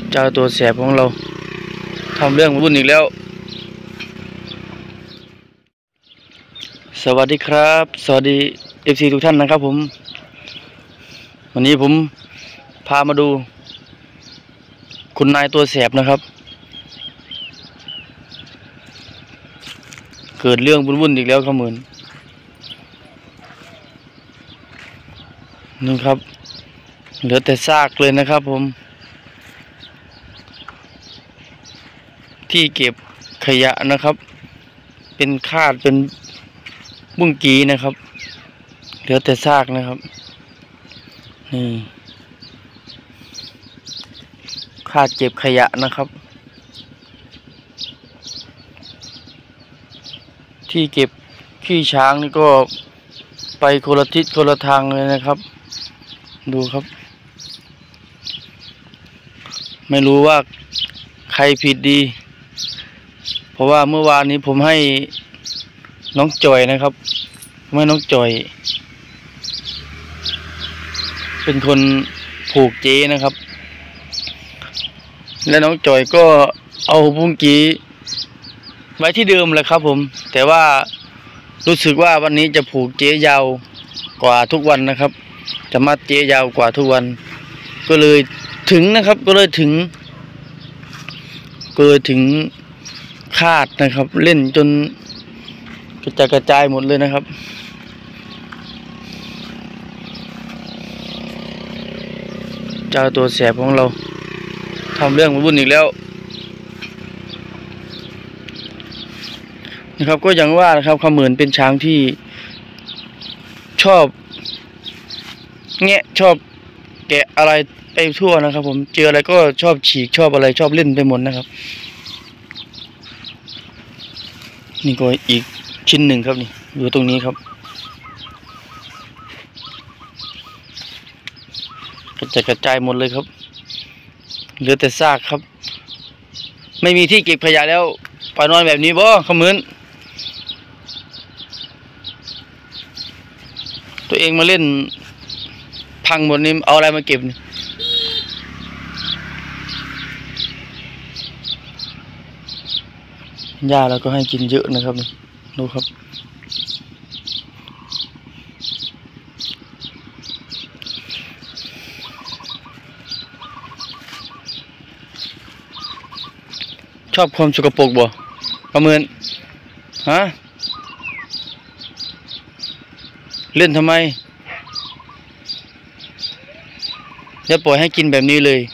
เจ้าตัวแสบของเราทำเรื่องวุ่นอีกแล้วสวัสดีครับสวัสดี FC ทุกท่านนะครับผมวันนี้ผมพามาดูคุณนายตัวแสบนะครับเกิดเรื่องวุ่นอีกแล้วครับเหมือนนี่ครับเหลือแต่ซากเลยนะครับผมที่เก็บขยะนะครับเป็นคาดเป็นบุ้งกีนะครับเหลือแต่ซากนะครับนี่คาดเก็บขยะนะครับที่เก็บขี้ช้างนี่ก็ไปคนละทิศคนละทางเลยนะครับดูครับไม่รู้ว่าใครผิดดีเพราะว่าเมื่อวานนี้ผมให้น้องจอยนะครับไม่น้องจอยเป็นคนผูกเจ๊นะครับและน้องจอยก็เอาบุ้งกี้ไว้ที่เดิมเลยครับผมแต่ว่ารู้สึกว่าวันนี้จะผูกเจ๊ยาวกว่าทุกวันนะครับจะมัดเจ๊ยาวกว่าทุกวันก็เลยถึงนะครับก็เลยถึงคาดนะครับเล่นจนกระจายหมดเลยนะครับเจ้าตัวแสบของเราทำเรื่องวุ่นอีกแล้วนะครับก็อย่างว่านะครับเขาเหมือนเป็นช้างที่ชอบแงะชอบแกะอะไรไปทั่วนะครับผมเจออะไรก็ชอบฉีกชอบอะไรชอบเล่นไปหมดนะครับนี่ก็อีกชิ้นหนึ่งครับนี่อยู่ตรงนี้ครับกระจายหมดเลยครับเหลือแต่ซากครับไม่มีที่เก็บขยะแล้วไปนอนแบบนี้บ่เขาเหมือนตัวเองมาเล่นพังหมดนี่เอาอะไรมาเก็บนี่หญ้าเราก็ให้กินเยอะนะครับนี่ดูครับชอบความสกปรกบ่ประเมินฮะเล่นทำไมอย่าปล่อยให้กินแบบนี้เลย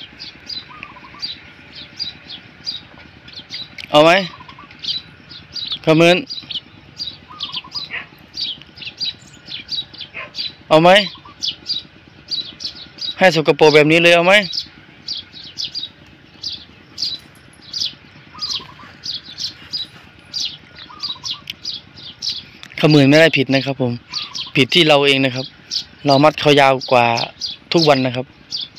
เอาไหมประเมินเอาไหมให้สกปรกแบบนี้เลยเอาไหมเขาเหมือนไม่ได้ผิดนะครับผมผิดที่เราเองนะครับเรามัดเขายาวกว่าทุกวันนะครับ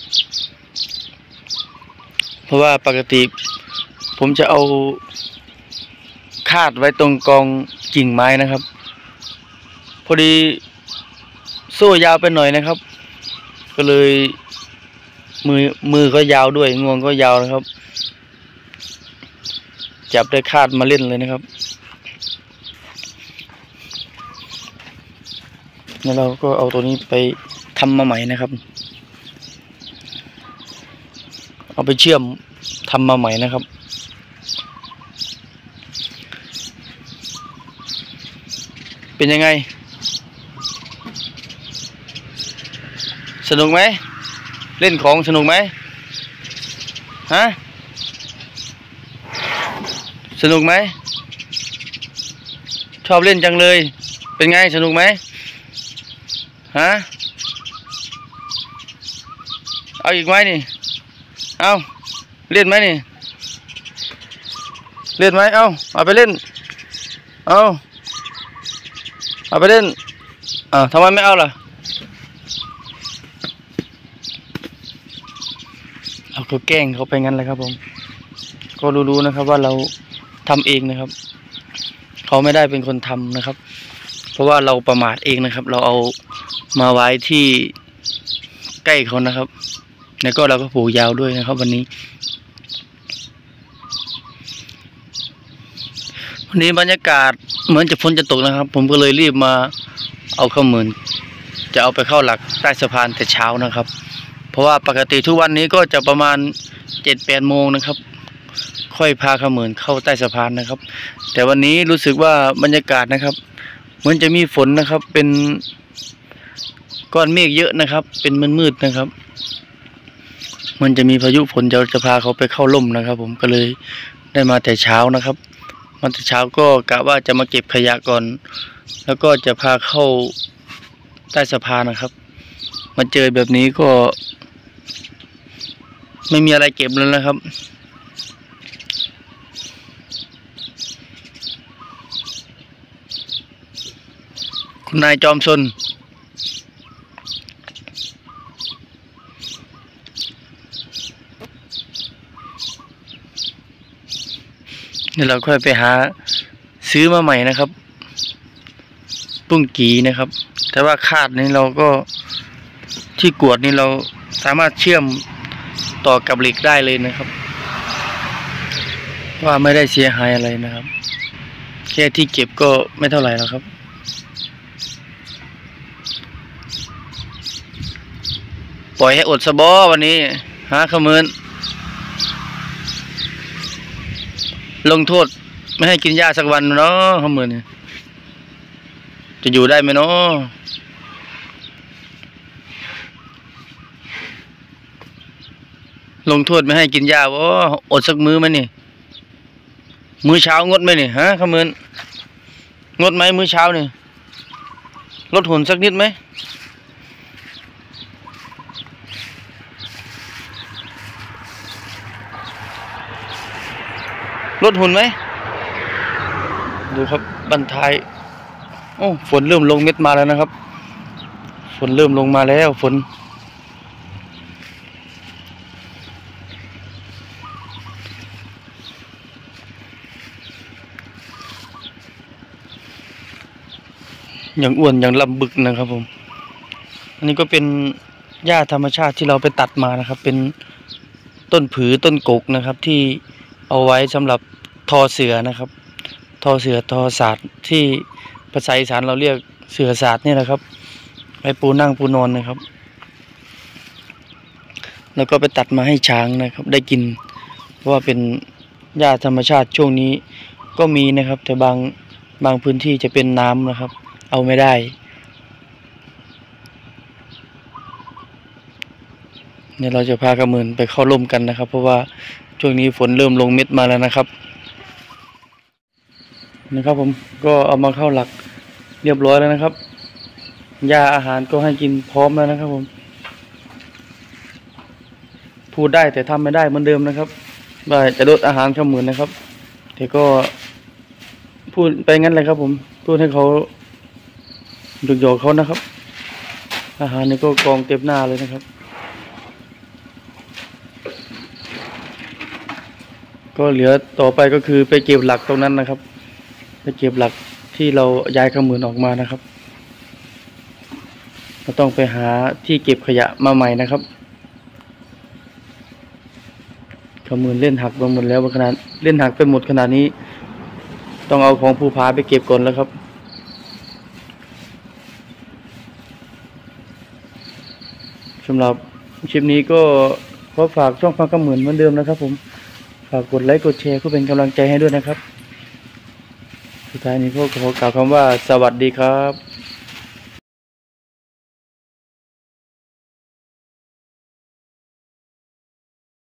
เพราะว่าปกติผมจะเอาคาดไว้ตรงกองกิ่งไม้นะครับพอดีโซ่ยาวไปหน่อยนะครับก็เลยมือก็ยาวด้วยงวงก็ยาวนะครับจับได้คาดมาเล่นเลยนะครับแล้วเราก็เอาตัวนี้ไปทำมาใหม่นะครับเอาไปเชื่อมทำมาใหม่นะครับเป็นยังไงสนุกไหมเล่นของสนุกไหมฮะสนุกไหมชอบเล่นจังเลยเป็นไงสนุกไหมฮะเอาอีกไหมนี่เอาเล่นไหมนี่เล่นไหมเอาไปเล่นเอาไปเล่นทำไมไม่เอาล่ะเราก็แกล้งเขาไปงั้นเลยครับผมก็รู้นะครับว่าเราทำเองนะครับเขาไม่ได้เป็นคนทำนะครับเพราะว่าเราประมาทเองนะครับเราเอามาไว้ที่ใกล้เขานะครับแล้วก็เราก็ปลูกยาวด้วยนะครับวันนี้บรรยากาศเหมือนจะฝนจะตกนะครับผมก็เลยรีบมาเอาข้าวหมื่นจะเอาไปเข้าหลักใต้สะพานแต่เช้านะครับเพราะว่าปกติทุกวันนี้ก็จะประมาณ7-8 โมงนะครับค่อยพาข้าวหมื่นเข้าใต้สะพานนะครับแต่วันนี้รู้สึกว่าบรรยากาศนะครับเหมือนจะมีฝนนะครับเป็นก้อนเมฆเยอะนะครับเป็นมืดๆนะครับมันจะมีพายุฝนจะพาเขาไปเข้าร่มนะครับผมก็เลยได้มาแต่เช้านะครับมาแต่เช้าก็กะว่าจะมาเก็บขยะก่อนแล้วก็จะพาเข้าใต้สะพานนะครับมาเจอแบบนี้ก็ไม่มีอะไรเก็บแล้วนะครับคุณนายจอมซนเดี๋ยวเราค่อยไปหาซื้อมาใหม่นะครับปุ้งกีนะครับแต่ว่าคาดนี้เราก็ที่กวดนี้เราสามารถเชื่อมต่อกับเหล็กได้เลยนะครับว่าไม่ได้เสียหายอะไรนะครับแค่ที่เก็บก็ไม่เท่าไหร่แล้วครับปล่อยให้อดสะบอวันนี้หาขมื้นลงโทษไม่ให้กินหญ้าสักวันเนาะขมื้นจะอยู่ได้ไหมเนาะลงโทษไม่ให้กินหญ้าบ่อดสักมื้อไหมนี่มื้อเช้างดไหมนี่ฮะขมื้นงดไหมมื้อเช้านี่ลดหุ่นสักนิดไหมลดหุ่นไหมดูครับบันท้ายโอ้ฝนเริ่มลงเม็ดมาแล้วนะครับฝนเริ่มลงมาแล้วฝนอย่างอ้วนอย่างลำบึกนะครับผมอันนี้ก็เป็นหญ้าธรรมชาติที่เราไปตัดมานะครับเป็นต้นผือต้นกกนะครับที่เอาไว้สำหรับทอเสือนะครับทอเสือทอศาสตร์ที่ภาษาอีสานเราเรียกเสือศาสตร์นี่แหละครับไว้ปูนั่งปูนอนนะครับแล้วก็ไปตัดมาให้ช้างนะครับได้กินเพราะว่าเป็นหญ้าธรรมชาติช่วงนี้ก็มีนะครับแต่บางพื้นที่จะเป็นน้ำนะครับเอาไม่ได้เนี่ยเราจะพากระมืนไปเข้าร่มกันนะครับเพราะว่าช่วงนี้ฝนเริ่มลงเม็ดมาแล้วนะครับผมก็เอามาเข้าหลักเรียบร้อยแล้วนะครับยาอาหารก็ให้กินพร้อมแล้วนะครับผมพูดได้แต่ทำไม่ได้เหมือนเดิมนะครับว่าจะลดอาหารข้าวหมื่นนะครับแต่ก็พูดไปงั้นเลยครับผมพูดให้เขาหยอกเขานะครับอาหารนี่ก็กองเต็มหน้าเลยนะครับก็เหลือต่อไปก็คือไปเก็บหลักตรงนั้นนะครับไปเก็บหลักที่เราย้ายข้าวหมื่นออกมานะครับเราต้องไปหาที่เก็บขยะมาใหม่นะครับข้าวหมื่นเล่นหักไปหมดแล้วขนาดเล่นหักไปหมดขนาดนี้ต้องเอาของภูผาไปเก็บก่อนแล้วครับสำหรับคลิปนี้ก็ขอฝากช่องฟังข้าวหมื่นเหมือนเดิมนะครับผมฝากกดไลค์กดแชร์เพื่อเป็นกำลังใจให้ด้วยนะครับสุดท้ายนี้ก็ขอกล่าวคำว่าสวัสดีครับ